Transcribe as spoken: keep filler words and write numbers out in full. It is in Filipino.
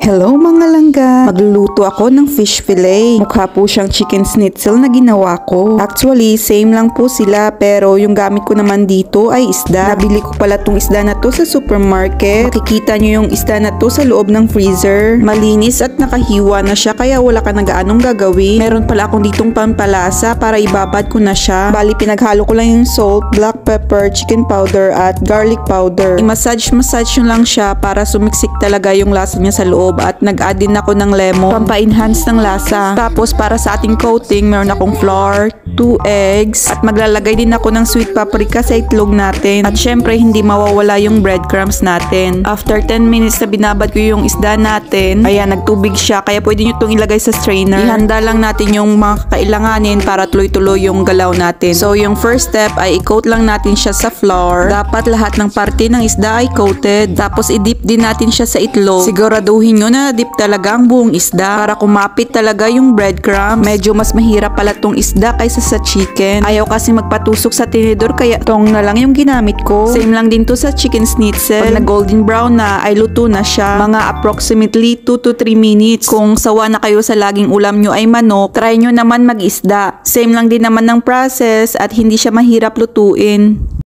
Hello mga langga! Magluluto ako ng fish fillet. Mukha po siyang chicken schnitzel na ginawa ko. Actually, same lang po sila pero yung gamit ko naman dito ay isda. Nabili ko pala tong isda na to sa supermarket. Makikita nyo yung isda na to sa loob ng freezer. Malinis at nakahiwa na siya kaya wala ka na gaanong gagawin. Meron pala akong ditong pampalasa para ibabad ko na siya. Bali, pinaghalo ko lang yung salt, black pepper, chicken powder at garlic powder. I-massage-massage nyo lang siya para sumiksik talaga yung lasa niya sa loob. At nag-add din ako ng lemon pampa-enhance ng lasa. Tapos para sa ating coating, meron akong flour, two eggs, at maglalagay din ako ng sweet paprika sa itlog natin. At syempre, hindi mawawala yung breadcrumbs natin. After ten minutes na binabad ko yung isda natin, ayan, nagtubig siya. Kaya pwede nyo itong ilagay sa strainer. Ihanda lang natin yung mga kakailanganin para tuloy-tuloy yung galaw natin. So, yung first step ay i-coat lang natin siya sa flour. Dapat lahat ng parte ng isda ay coated. Tapos, i-dip din natin siya sa itlog. Siguraduhin nyo na dip talaga ang buong isda para kumapit talaga yung breadcrumbs. Medyo mas mahirap pala tong isda kaysa sa chicken. Ayaw kasi magpatusok sa tinidor kaya tong na lang yung ginamit ko. Same lang din to sa chicken schnitzel. Pag na golden brown na ay luto na siya. Mga approximately two to three minutes. Kung sawa na kayo sa laging ulam nyo ay manok, try nyo naman mag-isda. Same lang din naman ng process at hindi siya mahirap lutuin.